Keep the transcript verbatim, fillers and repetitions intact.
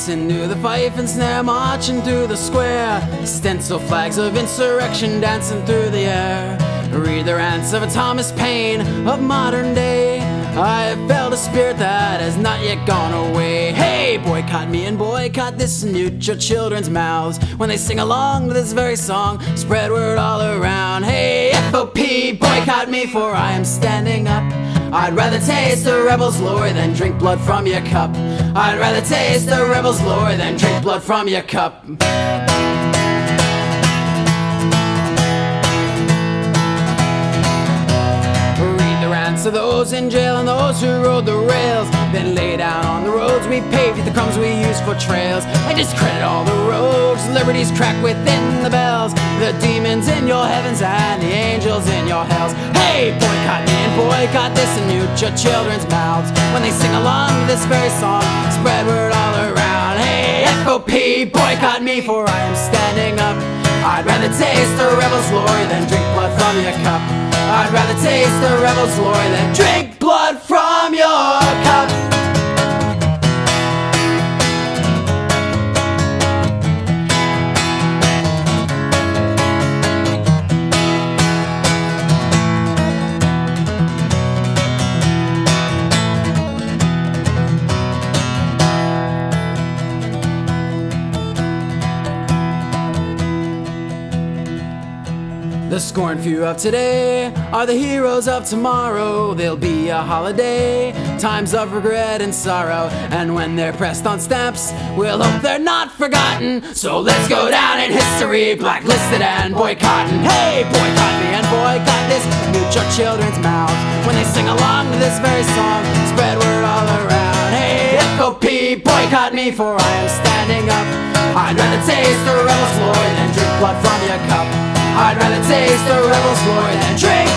Listen to the fife and snare marching through the square. Stencil flags of insurrection dancing through the air. Read the rants of a Thomas Paine of modern day. I have felt a spirit that has not yet gone away. Hey, boycott me and boycott this, and mute your children's mouths when they sing along to this very song. Spread word all around. Hey, F O P, boycott me, for I am standing up. I'd rather taste a rebel's glory than drink blood from your cup. I'd rather taste a rebel's glory than drink blood from your cup. So those in jail and those who rode the rails, then lay down on the roads we paved, the crumbs we used for trails, and discredit all the rogues, liberties cracked within the bells, the demons in your heavens and the angels in your hells. Hey, boycott me and boycott this, and mute your children's mouths when they sing along to this very song. Spread word all around. Hey, F O P, boycott me, for I am standing up. I'd rather taste a rebel's glory than drink blood from your cup. I'd rather taste a rebel's glory than drink blood from your cup. The scorned few of today are the heroes of tomorrow. There'll be a holiday, times of regret and sorrow, and when they're pressed on stamps, we'll hope they're not forgotten. So let's go down in history, blacklisted and boycotting. Hey, boycott me and boycott this, mute your children's mouths when they sing along to this very song. Spread word all around. Hey, F O P, boycott me, for I am standing up. I'd rather taste a rebel's glory than drink blood from your cup. I'd rather taste a rebel's glory than drink